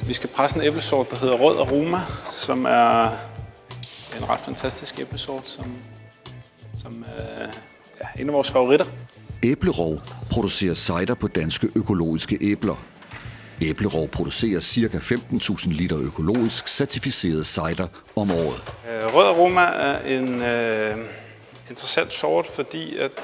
Vi skal presse en æblesort, der hedder Rød Aroma, som er en ret fantastisk æblesort, som er en af vores favoritter. Æblerov producerer cider på danske økologiske æbler. Æblerov producerer ca. 15.000 liter økologisk certificeret cider om året. Rød Aroma er en interessant sort, fordi at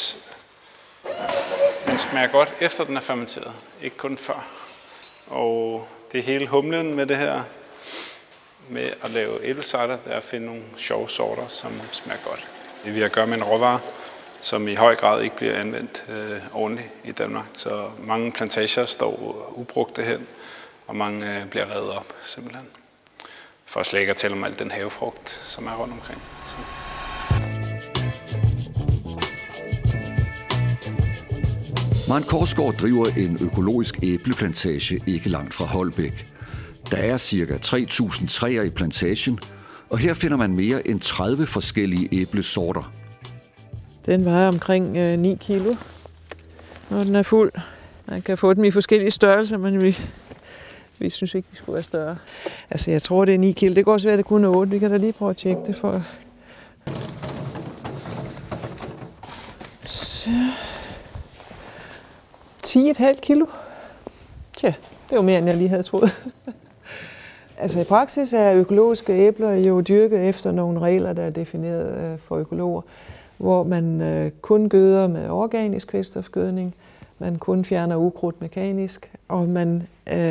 den smager godt efter den er fermenteret, ikke kun før. Og det er hele humlen med det her, med at lave æblecider, det er at finde nogle sjove sorter, som smager godt. Vi har at gøre med en råvare, som i høj grad ikke bliver anvendt ordentligt i Danmark. Så mange plantager står ubrugte hen, og mange bliver revet op simpelthen. For slet ikke at tale om alt den havefrugt, som er rundt omkring. Så. Maren Korsgaard driver en økologisk æbleplantage ikke langt fra Holbæk. Der er ca. 3.000 træer i plantagen, og her finder man mere end 30 forskellige æblesorter. Den vejer omkring 9 kilo, når den er fuld. Man kan få dem i forskellige størrelser, men vi synes ikke, de skulle være større. Altså, jeg tror, det er 9 kilo. Det kan også være, at det kun er 8. Vi kan da lige prøve at tjekke det for. Så 10,5 kilo. Tja, det var mere, end jeg lige havde troet. Altså i praksis er økologiske æbler jo dyrket efter nogle regler, der er defineret for økologer, hvor man kun gøder med organisk kvælstofgødning, man kun fjerner ukrudt mekanisk, og man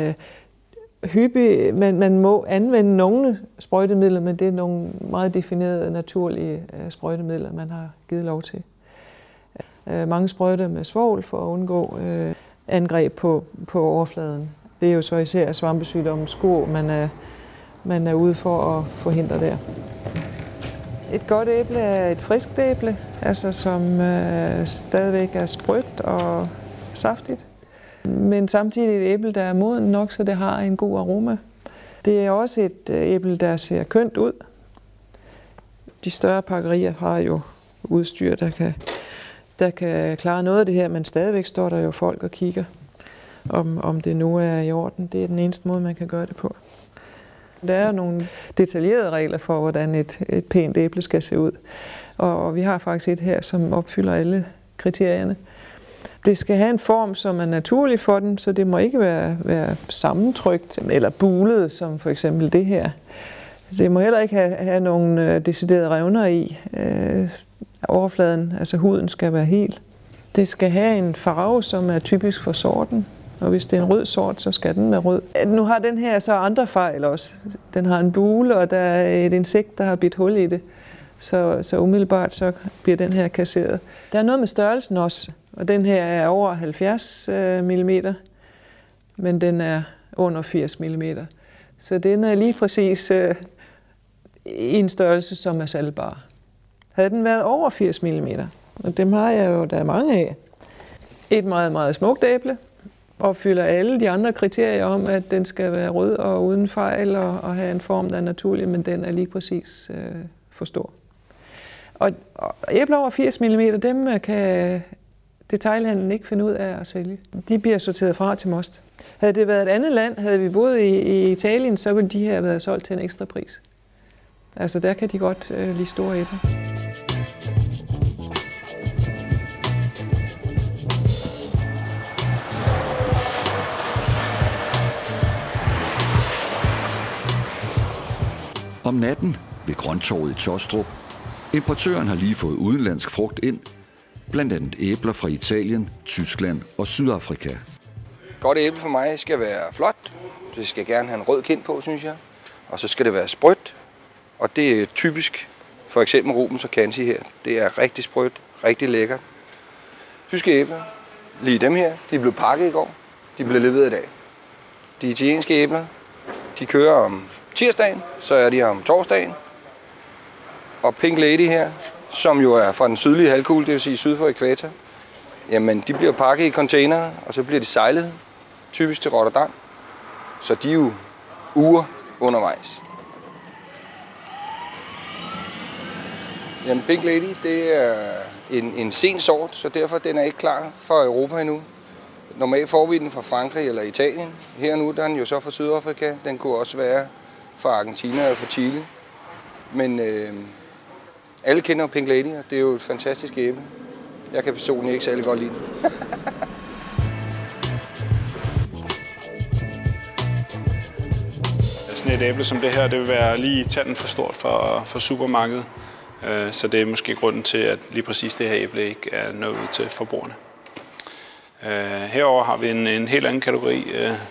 man må anvende nogle sprøjtemidler, men det er nogle meget definerede naturlige sprøjtemidler, man har givet lov til. Mange sprøjter med svovl for at undgå angreb på overfladen. Det er jo så især svampesygdommen skurv, man er ude for at forhindre der. Et godt æble er et friskt æble, altså som stadigvæk er sprødt og saftigt. Men samtidig et æble, der er moden nok, så det har en god aroma. Det er også et æble, der ser kønt ud. De større pakkerier har jo udstyr, der kan klare noget af det her, men stadigvæk står der jo folk og kigger, om det nu er i orden. Det er den eneste måde, man kan gøre det på. Der er nogle detaljerede regler for, hvordan et pænt æble skal se ud. Og vi har faktisk et her, som opfylder alle kriterierne. Det skal have en form, som er naturlig for den, så det må ikke være sammentrykt eller bulet, som for eksempel det her. Det må heller ikke have nogle deciderede revner i. Overfladen, altså huden, skal være hel. Det skal have en farve, som er typisk for sorten. Og hvis det er en rød sort, så skal den være rød. Nu har den her så andre fejl også. Den har en bule, og der er et insekt, der har bidt hul i det. Så umiddelbart så bliver den her kasseret. Der er noget med størrelsen også, og den her er over 70 mm, men den er under 80 mm. Så den er lige præcis i en størrelse, som er salgbar. Havde den været over 80 mm, og dem har jeg jo, der er mange af. Et meget, meget smukt æble, opfylder alle de andre kriterier om, at den skal være rød og uden fejl og have en form, der er naturlig, men den er lige præcis for stor. Og æbler over 80 mm, dem kan detailhandlen ikke finde ud af at sælge. De bliver sorteret fra til most. Havde det været et andet land, havde vi boet i Italien, så ville de her have været solgt til en ekstra pris. Altså der kan de godt lide store æbler. Om natten ved Grøntorvet i Tåstrup. Importøren har lige fået udenlandsk frugt ind, blandt andet æbler fra Italien, Tyskland og Sydafrika. Godt æble for mig skal være flot. Det skal gerne have en rød kind på, synes jeg. Og så skal det være sprødt. Og det er typisk for eksempel Rubens og Kansi her. Det er rigtig sprødt, rigtig lækkert. Tyske æbler, lige dem her, de blev pakket i går. De blev leveret i dag. De italienske æbler, de kører om tirsdagen, så er de om torsdagen. Og Pink Lady her, som jo er fra den sydlige halvkugle, det vil sige syd for ækvator, jamen de bliver pakket i containere, og så bliver de sejlet, typisk til Rotterdam. Så de er jo uger undervejs. Jamen Pink Lady, det er en sen sort, så derfor den er ikke klar for Europa endnu. Normalt får vi den fra Frankrig eller Italien. Her nu der er den jo så fra Sydafrika. Den kunne også være fra Argentina eller fra Chile. Men alle kender Pink Lady, og det er jo et fantastisk æble. Jeg kan personligt ikke særlig godt lide den. Sådan et æble som det her, det vil være lige tanden for stort for supermarkedet. Så det er måske grunden til, at lige præcis det her æble ikke er nået ud til forbrugerne. Herover har vi en helt anden kategori,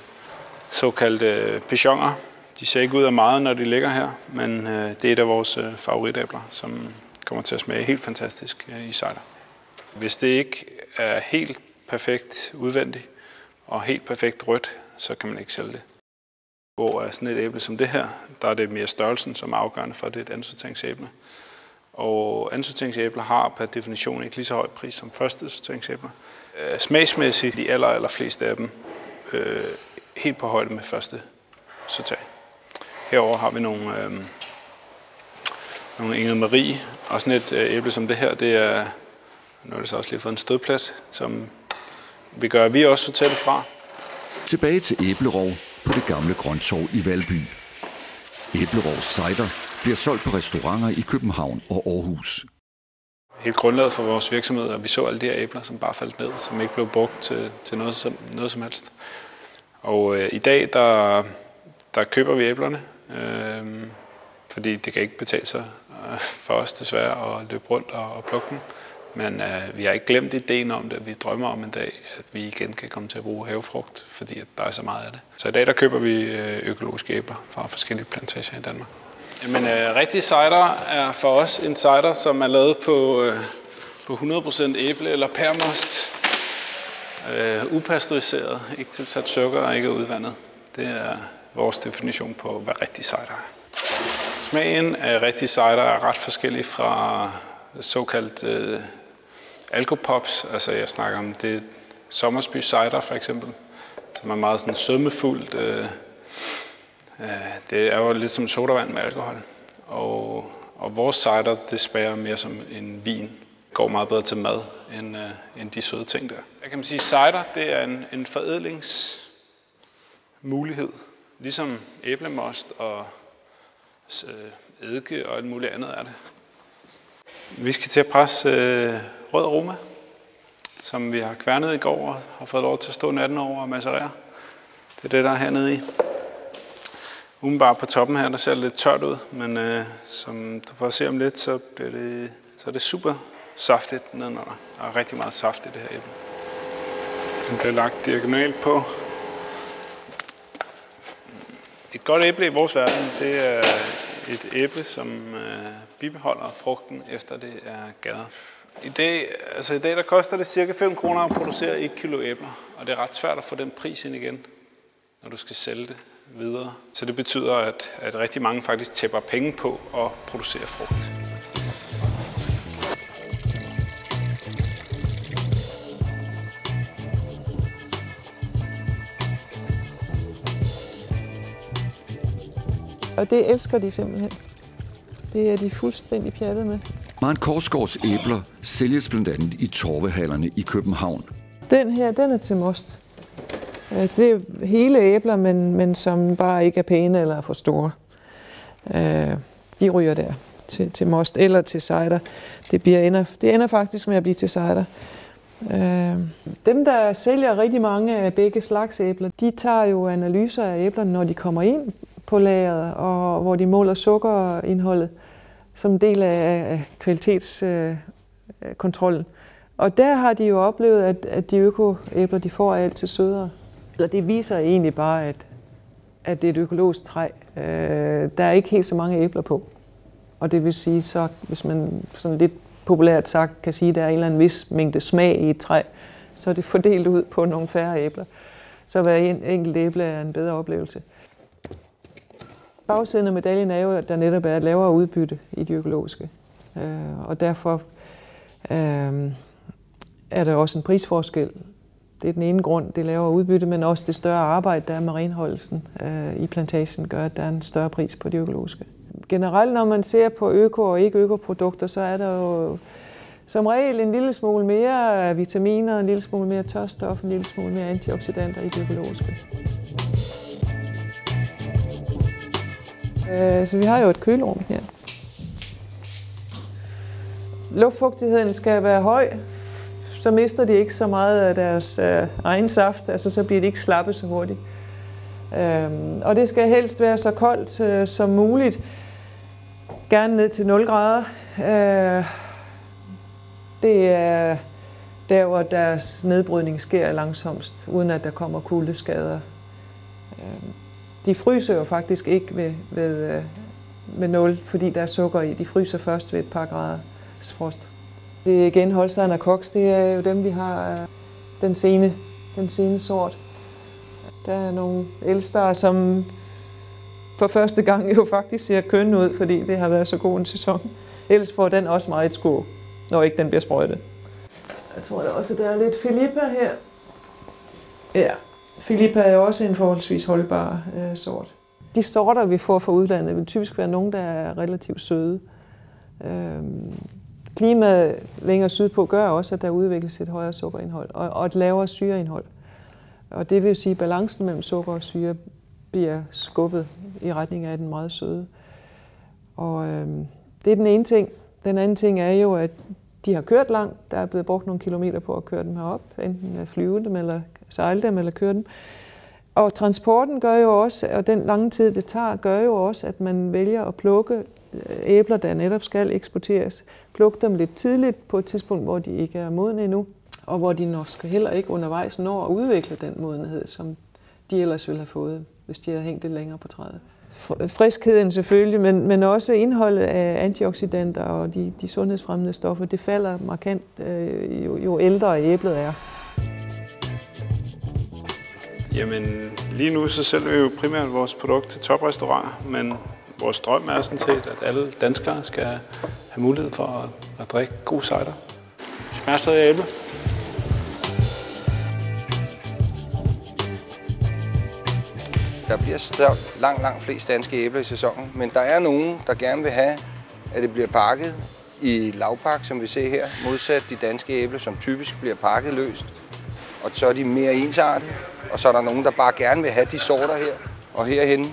såkaldte pigeoner. De ser ikke ud af meget, når de ligger her, men det er et af vores favoritæbler, som kommer til at smage helt fantastisk i cider. Hvis det ikke er helt perfekt udvendigt og helt perfekt rødt, så kan man ikke sælge det. Hvor sådan et æble som det her, der er det mere størrelsen, som er afgørende for, at det er et andensorteringsæble. Og andensorteringsæbler har per definition ikke lige så høj pris som førstesorteringsæbler. Smagsmæssigt de aller fleste af dem helt på højde med første sortering. Herover har vi nogle Ingrid Marie, og sådan et æble som det her, det er, nu er det så også lige fået en stødplat, som vi gør, at vi også sorterer det fra. Tilbage til æblerov på det gamle grønttorv i Valby. Æblerovs cider bliver solgt på restauranter i København og Aarhus. Helt grundlaget for vores virksomhed, at vi så alle de her æbler, som bare faldt ned, som ikke blev brugt til noget som helst. Og i dag, der køber vi æblerne, fordi det kan ikke betale sig for os desværre at løbe rundt og plukke dem. Men vi har ikke glemt ideen om det. Vi drømmer om en dag, at vi igen kan komme til at bruge havefrugt, fordi at der er så meget af det. Så i dag der køber vi økologiske æbler fra forskellige plantager i Danmark. Jamen, rigtig cider er for os en cider, som er lavet på 100% æble eller pærmost. Upasteuriseret, ikke tilsat sukker og ikke udvandet. Det er vores definition på, hvad rigtig cider er. Smagen af rigtig cider er ret forskellig fra såkaldt alkopops. Altså jeg snakker om det Sommersby cider for eksempel, som er meget sådan sødmefuldt. Det er jo lidt som sodavand med alkohol. Og vores cider, det smager mere som en vin. Det går meget bedre til mad end de søde ting der. Jeg kan sige, cider, det er en forædlingsmulighed. Ligesom æblemost og eddike og alt muligt andet er det. Vi skal til at presse rød aroma, som vi har kværnet i går og har fået lov til at stå natten over og macerere. Det er det, der er hernede i. Umiddelbart på toppen her, der ser det lidt tørt ud, men som du får at se om lidt, så er det super saftigt nedenunder. Der er rigtig meget saft i det her æble. Den bliver lagt diagonalt på. Et godt æble i vores verden, det er et æble, som bibeholder frugten, efter det er gæret. I dag der koster det cirka 5 kroner at producere 1 kilo æbler, og det er ret svært at få den pris ind igen, når du skal sælge det videre. Så det betyder, at rigtig mange faktisk tæpper penge på at producere frugt. Og det elsker de simpelthen. Det er de fuldstændig pjattet med. Maren Korsgaards æbler sælges blandt andet i torvehallerne i København. Den her, den er til most. Det er hele æbler, men som bare ikke er pæne eller for store. De ryger der til most eller til cider. Det ender faktisk med at blive til cider. Dem, der sælger rigtig mange af begge slags æbler, de tager jo analyser af æblerne, når de kommer ind på lageret, og hvor de måler sukkerindholdet som del af kvalitetskontrollen. Og der har de jo oplevet, at de økoæbler, de får er altid sødere. Eller det viser egentlig bare, at det er et økologisk træ. Der er ikke helt så mange æbler på. Og det vil sige, så hvis man sådan lidt populært sagt kan sige, at der er en eller anden vis mængde smag i et træ, så er det fordelt ud på nogle færre æbler. Så hver enkelt æble er en bedre oplevelse. Bagsiden af medaljen er jo, at der netop er et lavere udbytte i de økologiske. Og derfor er der også en prisforskel. Det er den ene grund, det lavere udbytte, men også det større arbejde, der er med renholdelsen i plantagen, gør, at der er en større pris på de økologiske. Generelt, når man ser på øko- og ikke-økoprodukter, så er der jo Som regel en lille smule mere vitaminer, en lille smule mere tørstof, en lille smule mere antioxidanter i det økologiske. Så vi har jo et kølerum her. Luftfugtigheden skal være høj, så mister de ikke så meget af deres egen saft, altså så bliver de ikke slappe så hurtigt. Og det skal helst være så koldt som muligt, gerne ned til 0 grader. Det er der, hvor deres nedbrydning sker langsomst, uden at der kommer kuldeskader. De fryser jo faktisk ikke ved 0, fordi der er sukker i. De fryser først ved et par graders frost. Det er igen Holstein og Koks, det er jo dem, vi har den sene sort. Der er nogle Elstar, som for første gang jo faktisk ser kønne ud, fordi det har været så god en sæson. Ellers får den også meget skå, når ikke den bliver sprøjtet. Jeg tror da også, der er lidt Filippa her. Ja, Filippa er jo også en forholdsvis holdbar sort. De sorter, vi får fra udlandet, vil typisk være nogle, der er relativt søde. Klimaet længere sydpå gør også, at der udvikles et højere sukkerindhold og et lavere syreindhold. Og det vil sige, at balancen mellem sukker og syre bliver skubbet i retning af den meget søde. Og det er den ene ting. Den anden ting er jo, at de har kørt langt. Der er blevet brugt nogle kilometer på at køre dem herop, enten at flyve dem, eller sejle dem, eller køre dem. Og transporten gør jo også, og den lange tid det tager, gør jo også, at man vælger at plukke æbler, der netop skal eksporteres. Plukke dem lidt tidligt på et tidspunkt, hvor de ikke er modne endnu, og hvor de nok heller ikke undervejs når at udvikle den modenhed, som de ellers ville have fået, hvis de havde hængt lidt længere på træet. Friskheden selvfølgelig, men også indholdet af antioxidanter og de sundhedsfremmende stoffer, det falder markant, jo ældre æblet er. Jamen, lige nu så sælger vi jo primært vores produkt til toprestauranter, men vores drøm er sådan set, at alle danskere skal have mulighed for at drikke god cider. Smager stadig æble. Der bliver langt flest danske æbler i sæsonen, men der er nogen, der gerne vil have, at det bliver pakket i lavpakke, som vi ser her, modsat de danske æbler, som typisk bliver pakket løst. Og så er de mere ensartede, og så er der nogen, der bare gerne vil have de sorter her og herhenne.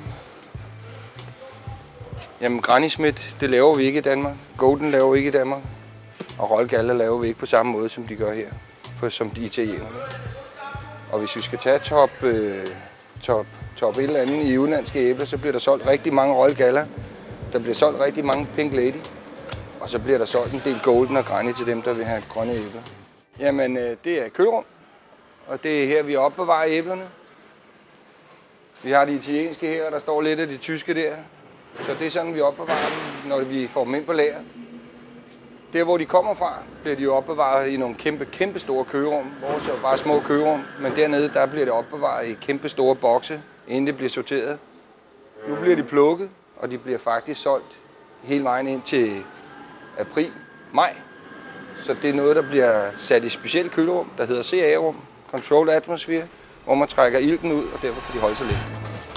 Jamen, Granny Smith, det laver vi ikke i Danmark. Golden laver vi ikke i Danmark. Og Royal Galla laver vi ikke på samme måde, som de gør her, som de italienerne. Og hvis vi skal tage top et eller andet i udenlandske æbler, så bliver der solgt rigtig mange Royal Galla. Der bliver solgt rigtig mange Pink Lady. Og så bliver der solgt en del Golden og Granny til dem, der vil have grønne æbler. Jamen, det er kølerum. Og det er her, vi opbevarer æblerne. Vi har de italienske her, og der står lidt af de tyske der. Så det er sådan, vi opbevarer dem, når vi får dem ind på lager. Der, hvor de kommer fra, bliver de opbevaret i nogle kæmpe store kølerum. Vores er bare små kølerum, men dernede der bliver det opbevaret i kæmpe store bokse, inden det bliver sorteret. Nu bliver de plukket, og de bliver faktisk solgt hele vejen ind til april-maj. Så det er noget, der bliver sat i specielt kølerum, der hedder CA-rum, Controlled Atmosphere, hvor man trækker ilten ud, og derfor kan de holde sig lidt.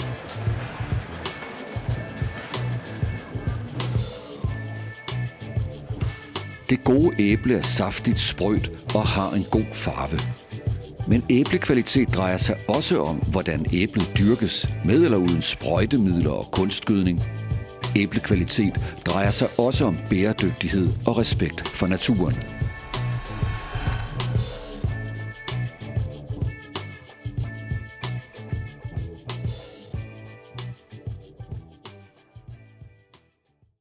Det gode æble er saftigt, sprødt og har en god farve. Men æblekvalitet drejer sig også om, hvordan æblet dyrkes, med eller uden sprøjtemidler og kunstgødning. Æblekvalitet drejer sig også om bæredygtighed og respekt for naturen.